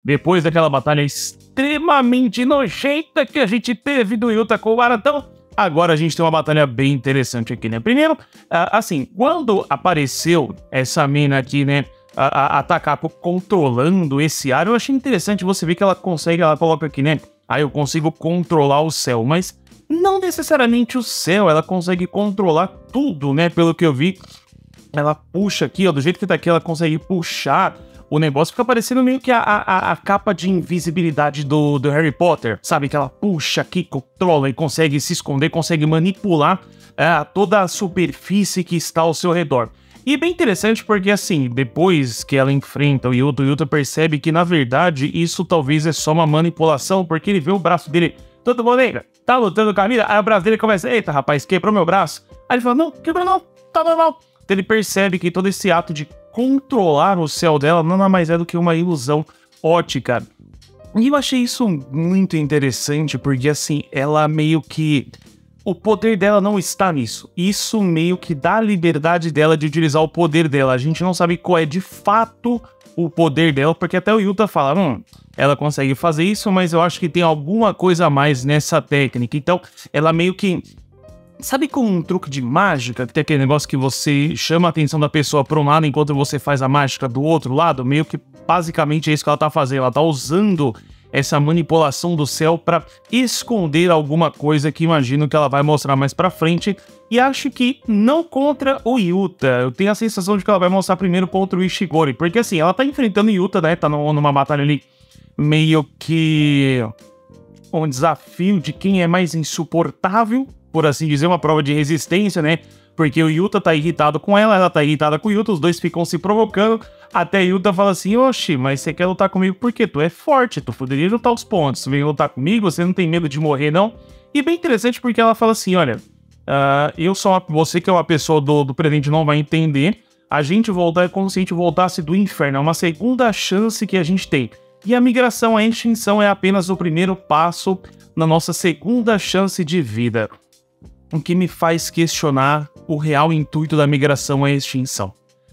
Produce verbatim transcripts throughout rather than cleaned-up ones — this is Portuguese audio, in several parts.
depois daquela batalha extremamente nojenta que a gente teve do Yuta com o Baratão, agora a gente tem uma batalha bem interessante aqui, né? Primeiro, assim, quando apareceu essa mina aqui, né, a, a, a Takako controlando esse ar, eu achei interessante você ver que ela consegue, ela coloca aqui, né, aí eu consigo controlar o céu, mas não necessariamente o céu, ela consegue controlar tudo, né, pelo que eu vi. Ela puxa aqui, ó, do jeito que tá aqui, ela consegue puxar o negócio, fica parecendo meio que a, a, a capa de invisibilidade do, do Harry Potter, sabe? Que ela puxa aqui, controla e consegue se esconder, consegue manipular é, toda a superfície que está ao seu redor. E bem interessante porque, assim, depois que ela enfrenta o Yuta, o Yuta percebe que, na verdade, isso talvez é só uma manipulação, porque ele vê o braço dele, todo mundo, nega, tá lutando com a Mira? Aí o braço dele começa, eita, rapaz, quebrou meu braço. Aí ele fala, não, quebrou não, tá normal. Então ele percebe que todo esse ato de controlar o céu dela nada mais é do que uma ilusão ótica. E eu achei isso muito interessante, porque assim, ela meio que... o poder dela não está nisso. Isso meio que dá a liberdade dela de utilizar o poder dela. A gente não sabe qual é de fato o poder dela, porque até o Yuta fala, hum, ela consegue fazer isso, mas eu acho que tem alguma coisa a mais nessa técnica. Então, ela meio que... sabe com um truque de mágica, que tem aquele negócio que você chama a atenção da pessoa para um lado enquanto você faz a mágica do outro lado? Meio que basicamente é isso que ela tá fazendo, ela tá usando essa manipulação do céu para esconder alguma coisa que imagino que ela vai mostrar mais pra frente, e acho que não contra o Yuta. Eu tenho a sensação de que ela vai mostrar primeiro contra o Ishigori, porque assim, ela tá enfrentando o Yuta, né, tá no, numa batalha ali meio que um desafio de quem é mais insuportável, por assim dizer, uma prova de resistência, né? Porque o Yuta tá irritado com ela, ela tá irritada com o Yuta, os dois ficam se provocando, até Yuta fala assim, oxi, mas você quer lutar comigo por quê? Tu é forte, tu poderia lutar os pontos, tu vem lutar comigo, você não tem medo de morrer, não? E bem interessante porque ela fala assim, olha, uh, eu sou uma, você que é uma pessoa do, do presente não vai entender, a gente voltar é como se a gente voltasse do inferno, é uma segunda chance que a gente tem. E a migração, a extinção é apenas o primeiro passo na nossa segunda chance de vida. O que me faz questionar o real intuito da migração à extinção.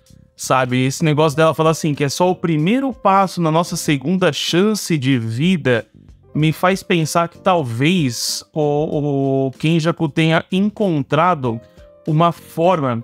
Sabe, esse negócio dela falar assim, que é só o primeiro passo na nossa segunda chance de vida, me faz pensar que talvez o, o Kenjaku tenha encontrado uma forma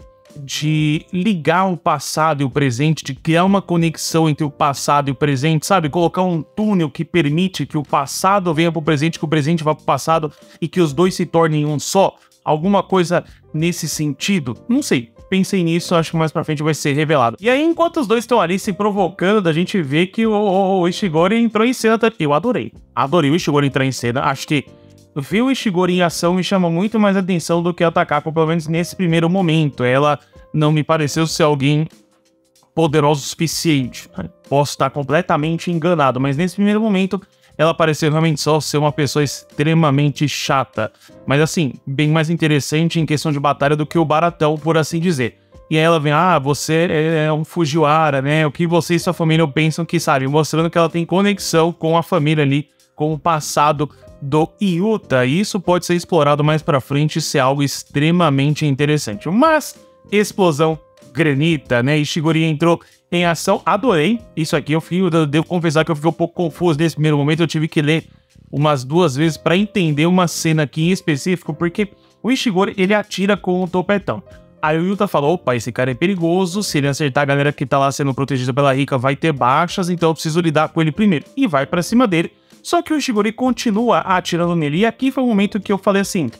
de ligar o passado e o presente, de criar uma conexão entre o passado e o presente, sabe? Colocar um túnel que permite que o passado venha para o presente, que o presente vá para o passado e que os dois se tornem um só. Alguma coisa nesse sentido? Não sei. Pensei nisso, acho que mais pra frente vai ser revelado. E aí, enquanto os dois estão ali se provocando, a gente vê que o, o, o Ishigori entrou em cena. Eu adorei. Adorei o Ishigori entrar em cena. Acho que ver o Ishigori em ação me chama muito mais atenção do que a Takako, pelo menos nesse primeiro momento. Ela não me pareceu ser alguém poderoso o suficiente. Posso estar completamente enganado, mas nesse primeiro momento ela pareceu realmente só ser uma pessoa extremamente chata. Mas assim, bem mais interessante em questão de batalha do que o Baratão, por assim dizer. E aí ela vem, ah, você é um Fujiwara, né? O que você e sua família pensam que sabe? Mostrando que ela tem conexão com a família ali, com o passado do Yuta. E isso pode ser explorado mais pra frente e ser algo extremamente interessante. Mas, explosão granita, né? Ishigori entrou em ação, adorei isso aqui. Eu, fui, eu devo confessar que eu fiquei um pouco confuso nesse primeiro momento. Eu tive que ler umas duas vezes para entender uma cena aqui em específico, porque o Ishigori, ele atira com o topetão. Aí o Yuta falou, opa, esse cara é perigoso, se ele acertar a galera que tá lá sendo protegida pela Rika vai ter baixas, então eu preciso lidar com ele primeiro. E vai pra cima dele, só que o Ishigori continua atirando nele, e aqui foi o momento que eu falei assim,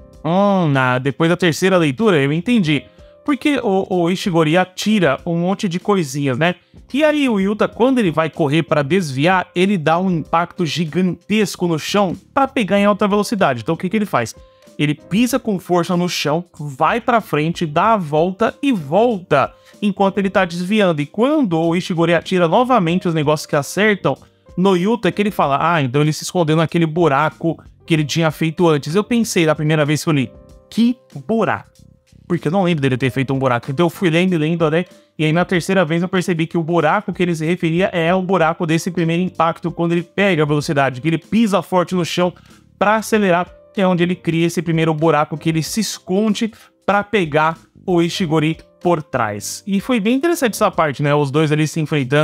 hum, na, depois da terceira leitura eu entendi. Porque o, o Ishigori atira um monte de coisinhas, né? E aí o Yuta, quando ele vai correr para desviar, ele dá um impacto gigantesco no chão para pegar em alta velocidade. Então o que, que ele faz? Ele pisa com força no chão, vai para frente, dá a volta e volta enquanto ele tá desviando. E quando o Ishigori atira novamente os negócios que acertam no Yuta, que ele fala, ah, então ele se escondeu naquele buraco que ele tinha feito antes. Eu pensei da primeira vez que eu li, que buraco? Porque eu não lembro dele ter feito um buraco. Então eu fui lendo e lendo, né? E aí na terceira vez eu percebi que o buraco que ele se referia é o buraco desse primeiro impacto, quando ele pega a velocidade, que ele pisa forte no chão para acelerar, que é onde ele cria esse primeiro buraco que ele se esconde para pegar o Ishigori por trás. E foi bem interessante essa parte, né? Os dois ali se enfrentando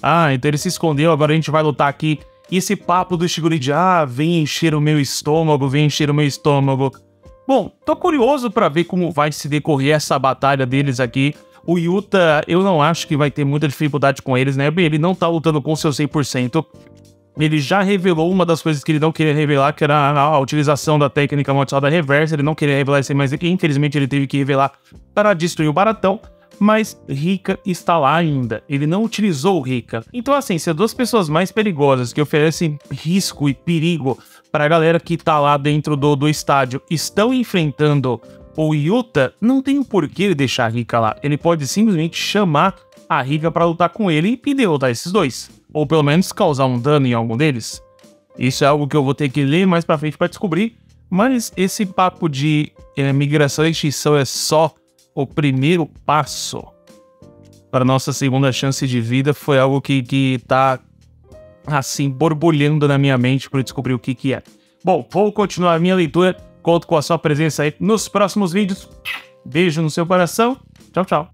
Ah, então ele se escondeu, agora a gente vai lutar aqui. E esse papo do Shigure de, ah, vem encher o meu estômago, vem encher o meu estômago. Bom, tô curioso pra ver como vai se decorrer essa batalha deles aqui. O Yuta, eu não acho que vai ter muita dificuldade com eles, né? Ele não tá lutando com seu cem por cento. Ele já revelou uma das coisas que ele não queria revelar, que era a, a utilização da técnica amaldiçoada reversa. Ele não queria revelar isso aí, mas infelizmente ele teve que revelar para destruir o Baratão. Mas Rika está lá ainda. Ele não utilizou o Rika. Então assim, se as duas pessoas mais perigosas que oferecem risco e perigo para a galera que tá lá dentro do, do estádio estão enfrentando o Yuta, não tem o porquê ele deixar a Rika lá. Ele pode simplesmente chamar a Rika para lutar com ele e derrotar esses dois. Ou pelo menos causar um dano em algum deles. Isso é algo que eu vou ter que ler mais pra frente para descobrir. Mas esse papo de é, migração e extinção é só o primeiro passo para nossa segunda chance de vida. Foi algo que, que tá assim borbulhando na minha mente para descobrir o que que é. Bom, vou continuar a minha leitura. Conto com a sua presença aí nos próximos vídeos. Beijo no seu coração. Tchau, tchau.